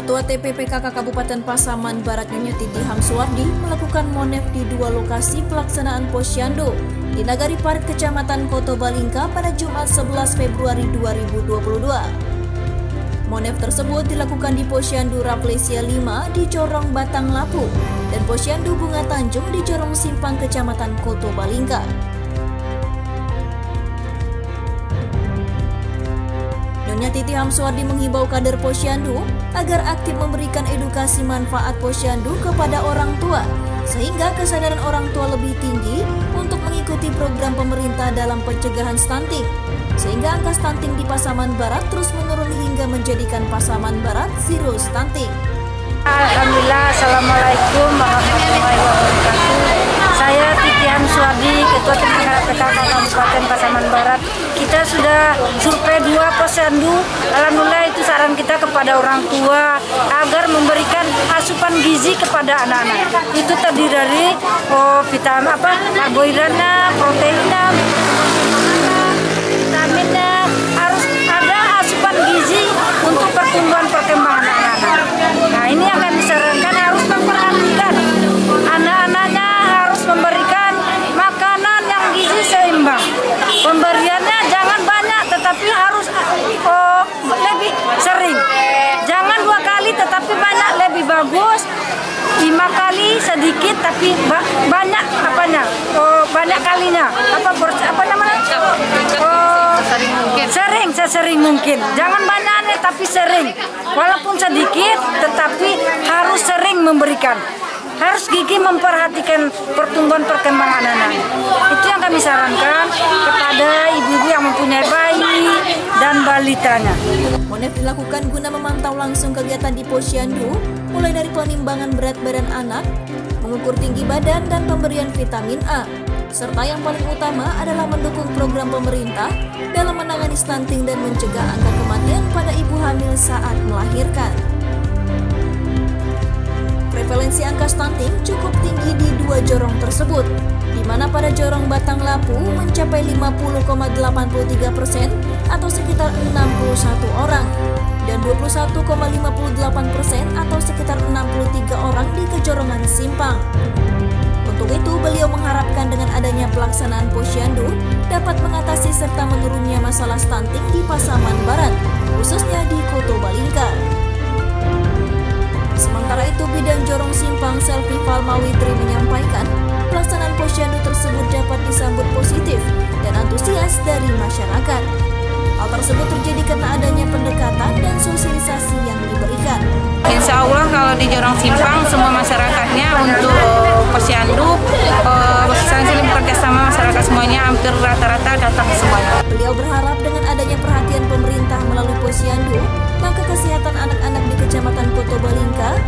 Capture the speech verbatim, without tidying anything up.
Ketua T P P K K Kabupaten Pasaman Barat Nyonya Titi Hamsuwardi melakukan monef di dua lokasi pelaksanaan Posyandu di Nagari Park Kecamatan Koto Balingka pada Jumat sebelas Februari dua ribu dua puluh dua. Monef tersebut dilakukan di Posyandu Raplesia lima di Corong Batang Lapu dan Posyandu Bunga Tanjung di Corong Simpang Kecamatan Koto Balingka. Nyonya Titi Hamsuwardi menghimbau kader Posyandu agar aktif memberikan edukasi manfaat Posyandu kepada orang tua, sehingga kesadaran orang tua lebih tinggi untuk mengikuti program pemerintah dalam pencegahan stunting, sehingga angka stunting di Pasaman Barat terus menurun hingga menjadikan Pasaman Barat zero stunting. Alhamdulillah, Assalamualaikum warahmatullahi wabarakatuh. Saya Titi Hamsuwardi, Ketua T P P K K Kabupaten Pasaman Barat. Kita sudah survei dua Posyandu. Alhamdulillah, itu saran kita kepada orang tua agar memberikan asupan gizi kepada anak-anak. Itu terdiri dari oh, vitamin apa, karbohidratnya, proteinnya, vitaminnya, harus ada asupan gizi untuk pertumbuhan perkembangan anak-anak. Nah, ini yang kami sarankan, harus memperhatikan anak-anaknya, harus memberikan makanan yang gizi seimbang. Pemberiannya jangan banyak, tetapi harus oh, lebih sering. Jangan dua kali, tetapi banyak lebih bagus. Lima kali sedikit, tapi ba banyak apanya? Oh, banyak kalinya. Apa apa namanya? Oh, sering mungkin. Sering, sesering mungkin. Jangan banyaknya, tapi sering. Walaupun sedikit, tetapi harus sering memberikan. Harus gigih memperhatikan pertumbuhan perkembangan anak. Itu yang kami sarankan kepada ibu-ibu yang mempunyai bayi dan balitanya. Monef dilakukan guna memantau langsung kegiatan di Posyandu, mulai dari penimbangan berat badan anak, mengukur tinggi badan, dan pemberian vitamin A. Serta yang paling utama adalah mendukung program pemerintah dalam menangani stunting dan mencegah angka kematian pada ibu hamil saat melahirkan. Prevalensi angka stunting cukup tinggi di dua jorong tersebut, di mana pada jorong Batang Lapu mencapai lima puluh koma delapan puluh tiga persen atau sekitar enam puluh satu orang, dan dua puluh satu koma lima puluh delapan persen atau sekitar enam puluh tiga orang di Kejorongan Simpang. Untuk itu, beliau mengharapkan dengan adanya pelaksanaan Posyandu dapat mengatasi serta menurunnya masalah stunting di Pasaman Barat, khususnya di Koto Balingka. Sementara itu, Bidang Jorong Simpang Selvi Falmawitri menyampaikan pelaksanaan Posyandu tersebut dapat disambut positif dan antusias dari masyarakat. Hal tersebut terjadi karena adanya pendekatan dan sosialisasi yang diberikan. Insya Allah kalau di Jorong Simpang semua masyarakatnya untuk Posyandu eh, saling bekerja sama, masyarakat semuanya hampir rata-rata datang semuanya. Beliau berharap dengan adanya perhatian pemerintah melalui Posyandu, maka kesehatan anak-anak di Kecamatan Koto Balingka